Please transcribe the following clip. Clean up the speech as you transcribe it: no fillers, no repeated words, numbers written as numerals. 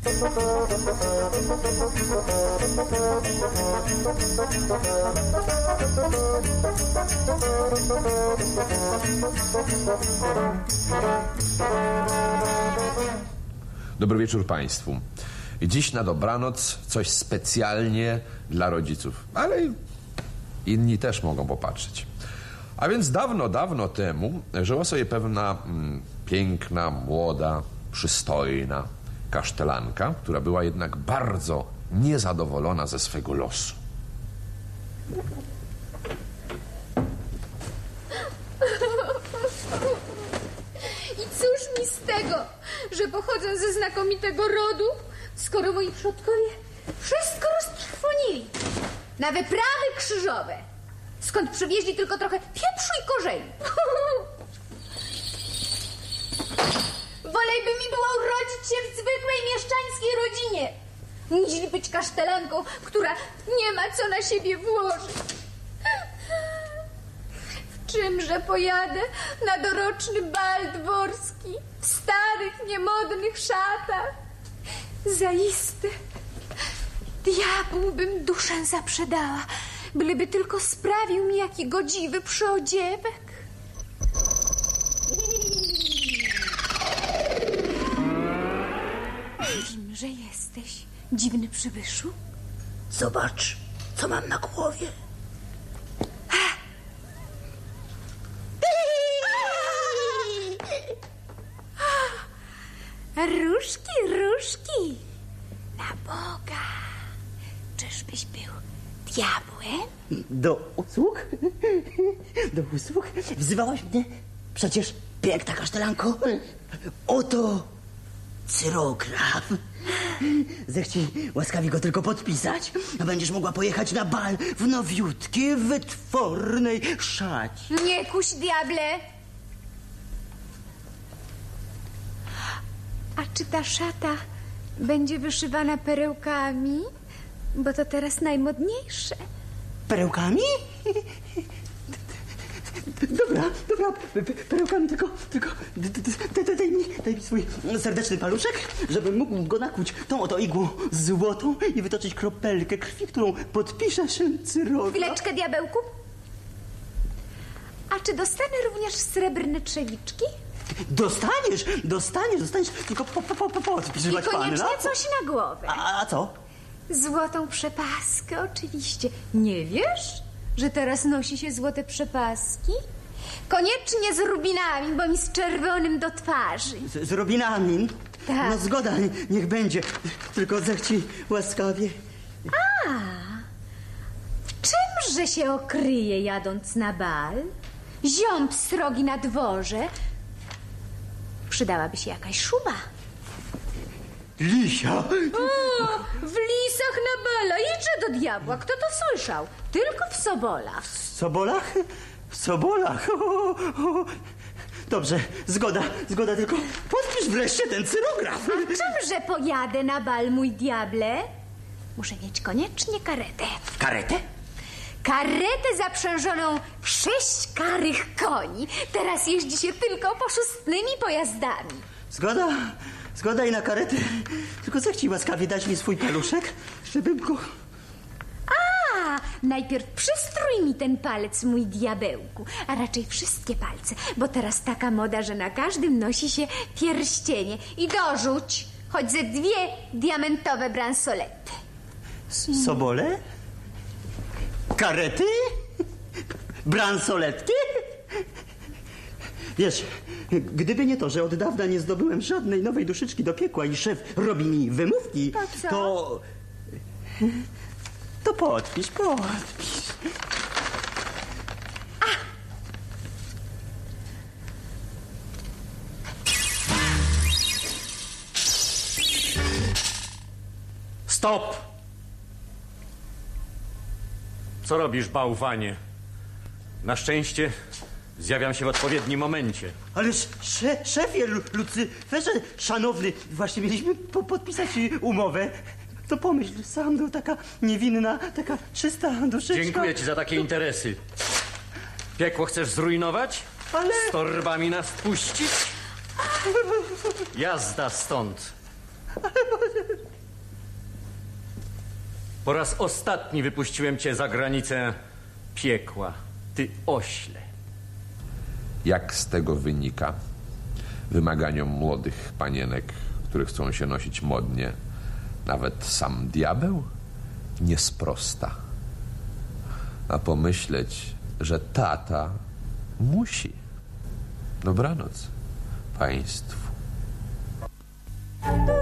Dobry wieczór Państwu. Dziś na dobranoc coś specjalnie dla rodziców, ale inni też mogą popatrzeć. A więc dawno, dawno temu żyła sobie pewna piękna, młoda, przystojna kasztelanka, która była jednak bardzo niezadowolona ze swego losu. I cóż mi z tego, że pochodzę ze znakomitego rodu, skoro moi przodkowie wszystko roztrwonili na wyprawy krzyżowe, skąd przywieźli tylko trochę pieprzu i korzeni. Wolej by mi było urodzić się w zwykłej mieszczańskiej rodzinie, niż być kasztelanką, która nie ma co na siebie włożyć. W czymże pojadę na doroczny bal dworski w starych, niemodnych szatach? Zaiste diabłu bym duszę zaprzedała, byleby tylko sprawił mi jaki godziwy przyodziewek. Kimże jesteś, dziwny przybyszu? Zobacz, co mam na głowie. Różki, różki, na Boga. Czyżbyś był diabłem? Do usług? Do usług? Wzywałaś mnie? Przecież, piękna kasztelanko, oto cyrograf. Zechciej łaskawie go tylko podpisać, a będziesz mogła pojechać na bal w nowiutkiej, wytwornej szacie. Nie kuś, diable. A czy ta szata będzie wyszywana perełkami? Bo to teraz najmodniejsze. Perełkami? Dobra, perełkami, tylko daj mi swój serdeczny paluszek, żebym mógł go nakłuć tą oto igłą złotą i wytoczyć kropelkę krwi, którą podpiszesz cyrograf. Chwileczkę, diabełku. A czy dostanę również srebrne trzewiczki? Dostaniesz, tylko podpisz, I koniecznie coś na głowę. A co? Złotą przepaskę, oczywiście. Nie wiesz, że teraz nosi się złote przepaski? Koniecznie z rubinami, bo mi z czerwonym do twarzy. Z rubinami? Tak. No zgoda, niech będzie. Tylko zechciej łaskawie. A, w czymże się okryje, jadąc na bal? Ziąb srogi na dworze. Przydałaby się jakaś szuba. Lisia! O, w lisach na bala. Idźże do diabła. Kto to słyszał? Tylko w Sobolach. W Sobolach? W Sobolach? Dobrze, zgoda, tylko podpisz wreszcie ten cyrograf. A czymże pojadę na bal, mój diable? Muszę mieć koniecznie karetę. Karetę? Karetę zaprzężoną 6 karych koni. Teraz jeździ się tylko poszustnymi pojazdami. Zgoda i na karetę. Tylko zechciej łaskawie dać mi swój paluszek, żebym go... A, najpierw przystrój mi ten palec, mój diabełku, a raczej wszystkie palce, bo teraz taka moda, że na każdym nosi się pierścienie. I dorzuć choć ze 2 diamentowe bransolety. Sobole? Karety? Bransoletki? Wiesz, gdyby nie to, że od dawna nie zdobyłem żadnej nowej duszyczki do piekła i szef robi mi wymówki, to podpisz. Stop! Co robisz, bałwanie? Na szczęście zjawiam się w odpowiednim momencie. Ależ szefie Lucyferze, szanowny, właśnie mieliśmy podpisać umowę. To pomyśl, sam był taka niewinna, taka czysta duszyczka. Dziękuję ci za takie interesy. Piekło chcesz zrujnować? Ale... Z torbami nas wpuścić? Jazda stąd. Po raz ostatni wypuściłem cię za granicę piekła. Ty ośle. Jak z tego wynika, wymaganiom młodych panienek, które chcą się nosić modnie, nawet sam diabeł nie sprosta. A pomyśleć, że tata musi. Dobranoc państwu.